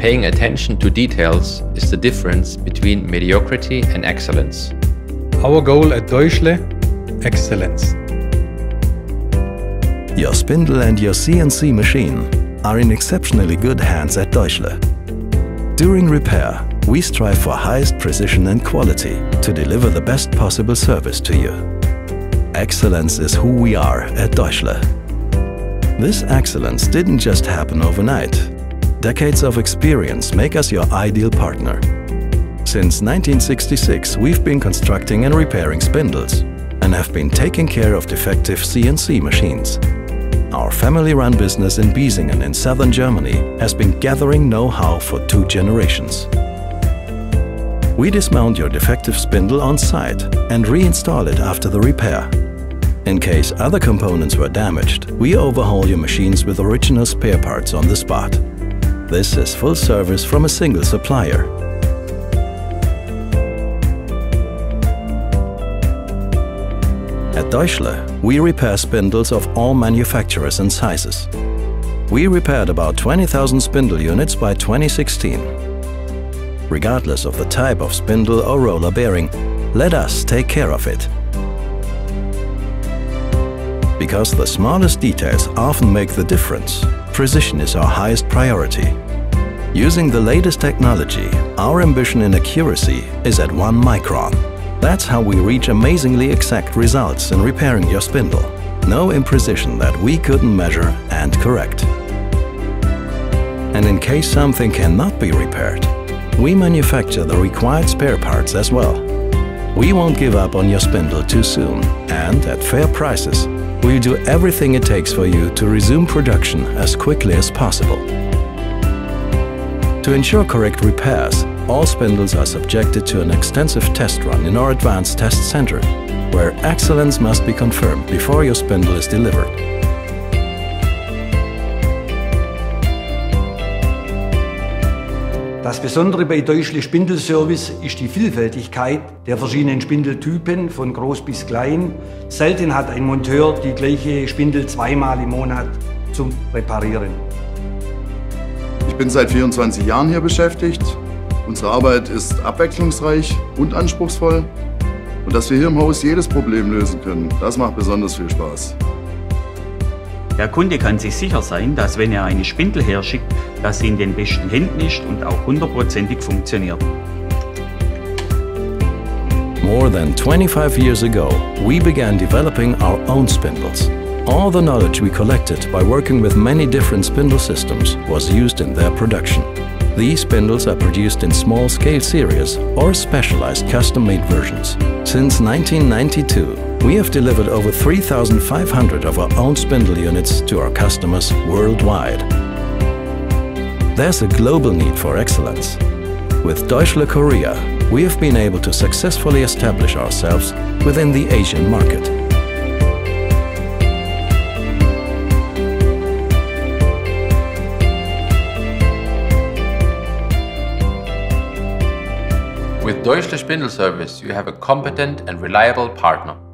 Paying attention to details is the difference between mediocrity and excellence. Our goal at Deuschle: excellence. Your spindle and your CNC machine are in exceptionally good hands at Deuschle. During repair, we strive for highest precision and quality to deliver the best possible service to you. Excellence is who we are at Deuschle. This excellence didn't just happen overnight. Decades of experience make us your ideal partner. Since 1966, we've been constructing and repairing spindles and have been taking care of defective CNC machines. Our family-run business in Biesingen in southern Germany has been gathering know-how for 2 generations. We dismount your defective spindle on site and reinstall it after the repair. In case other components were damaged, we overhaul your machines with original spare parts on the spot. This is full service from a single supplier. At Deuschle, we repair spindles of all manufacturers and sizes. We repaired about 20,000 spindle units by 2016. Regardless of the type of spindle or roller bearing, let us take care of it. Because the smallest details often make the difference, precision is our highest priority. Using the latest technology, our ambition in accuracy is at 1 micron. That's how we reach amazingly exact results in repairing your spindle. No imprecision that we couldn't measure and correct. And in case something cannot be repaired, we manufacture the required spare parts as well. We won't give up on your spindle too soon, and at fair prices, we'll do everything it takes for you to resume production as quickly as possible. To ensure correct repairs, all spindles are subjected to an extensive test run in our advanced test center, where excellence must be confirmed before your spindle is delivered. Das Besondere bei Deuschle Spindel-Service ist die Vielfältigkeit der verschiedenen Spindeltypen von groß bis klein. Selten hat ein Monteur die gleiche Spindel zweimal im Monat zum Reparieren. Ich bin seit 24 Jahren hier beschäftigt. Unsere Arbeit ist abwechslungsreich und anspruchsvoll. Und dass wir hier im Haus jedes Problem lösen können, das macht besonders viel Spaß. Der Kunde kann sich sicher sein, dass wenn er eine Spindel herschickt, dass sie in den besten Händen ist und auch 100%ig funktioniert. More than 25 years ago, we began developing our own spindles. All the knowledge we collected by working with many different spindle systems was used in their production. These spindles are produced in small-scale series or specialized custom-made versions. Since 1992, we have delivered over 3,500 of our own spindle units to our customers worldwide. There's a global need for excellence. With Deuschle Korea, we have been able to successfully establish ourselves within the Asian market. With Deuschle Spindle Service, you have a competent and reliable partner.